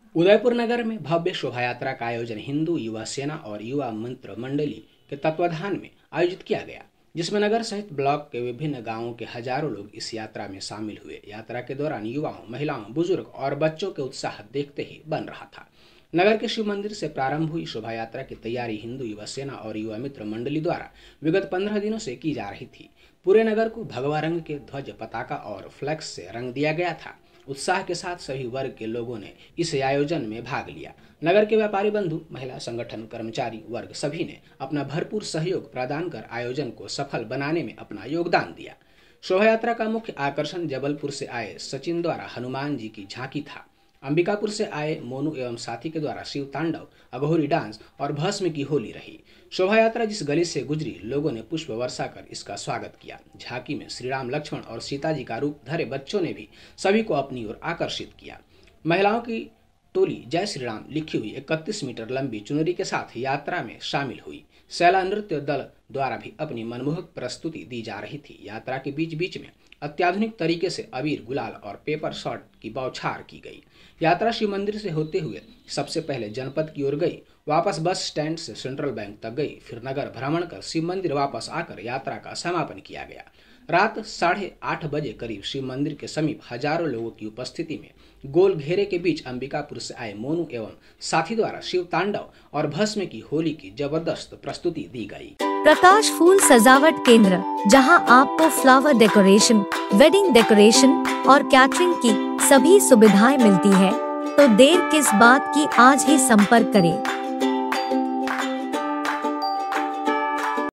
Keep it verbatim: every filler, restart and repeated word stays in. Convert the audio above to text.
उदयपुर नगर में भव्य शोभा यात्रा का आयोजन हिंदू युवा सेना और युवा मित्र मंडली के तत्वाधान में आयोजित किया गया, जिसमें नगर सहित ब्लॉक के विभिन्न गांवों के हजारों लोग इस यात्रा में शामिल हुए। यात्रा के दौरान युवाओं, महिलाओं, बुजुर्ग और बच्चों के उत्साह देखते ही बन रहा था। नगर के शिव मंदिर से प्रारंभ हुई शोभा यात्रा की तैयारी हिंदू युवा सेना और युवा मित्र मंडली द्वारा विगत पंद्रह दिनों से की जा रही थी। पूरे नगर को भगवा रंग के ध्वज, पताका और फ्लैक्स से रंग दिया गया था। उत्साह के साथ सभी वर्ग के लोगों ने इस आयोजन में भाग लिया। नगर के व्यापारी बंधु, महिला संगठन, कर्मचारी वर्ग सभी ने अपना भरपूर सहयोग प्रदान कर आयोजन को सफल बनाने में अपना योगदान दिया। शोभा यात्रा का मुख्य आकर्षण जबलपुर से आए सचिन द्वारा हनुमान जी की झांकी था। अंबिकापुर से आए मोनू एवं साथी के द्वारा शिव तांडव, अघोरी डांस और भस्म की होली रही। शोभा यात्रा जिस गली से गुजरी, लोगों ने पुष्प वर्षा कर इसका स्वागत किया। झांकी में श्री राम, लक्ष्मण और सीता जी का रूप धरे बच्चों ने भी सभी को अपनी ओर आकर्षित किया। महिलाओं की टोली जय श्री राम लिखी हुई इकतीस मीटर लंबी चुनरी के साथ यात्रा में शामिल हुई। शैला नृत्य दल द्वारा भी अपनी मनमोहक प्रस्तुति दी जा रही थी। यात्रा के बीच बीच में अत्याधुनिक तरीके से अबीर, गुलाल और पेपर शॉट की बौछार की गई। यात्रा शिव मंदिर से होते हुए सबसे पहले जनपद की ओर गई, वापस बस स्टैंड से सेंट्रल बैंक तक गई, फिर नगर भ्रमण कर शिव मंदिर वापस आकर यात्रा का समापन किया गया। रात साढ़े आठ बजे करीब शिव मंदिर के समीप हजारों लोगों की उपस्थिति में गोल घेरे के बीच अंबिकापुर से आए मोनू एवं साथी द्वारा शिव तांडव और भस्म की होली की जबरदस्त प्रस्तुति दी गई। प्रकाश फूल सजावट केंद्र, जहां आपको फ्लावर डेकोरेशन, वेडिंग डेकोरेशन और कैटरिंग की सभी सुविधाएं मिलती है, तो देर किस बात की, आज ही संपर्क करें।